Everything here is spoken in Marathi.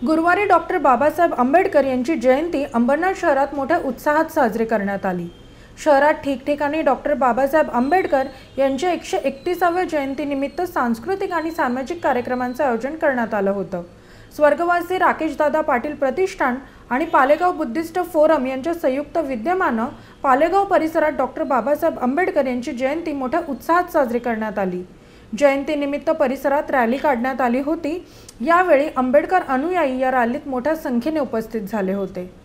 गुरुवारी डॉक्टर बाबासाहेब आंबेडकर यांची जयंती अंबरनाथ शहरात मोठ्या उत्साहात साजरी करण्यात आली। शहरात ठिकठिकाणी डॉक्टर बाबासाहेब आंबेडकर यांच्या 131व्या जयंतीनिमित्त सांस्कृतिक आणि सामाजिक कार्यक्रमांचे आयोजन करण्यात आलं होतं। स्वर्गवासी राकेशदादा पाटील प्रतिष्ठान आणि पालेगाव बुद्धिस्ट फोरम यांच्या संयुक्त विद्यमाने पालेगाव परिसरात डॉक्टर बाबासाहेब आंबेडकर यांची जयंती मोठ्या उत्साहात साजरी करण्यात आली। जयंतीनिमित्त परिसरात रॅली काढण्यात आली होती। यावेळी आंबेडकर अनुयायी या रॅलीत मोठ्या संख्येने उपस्थित झाले होते।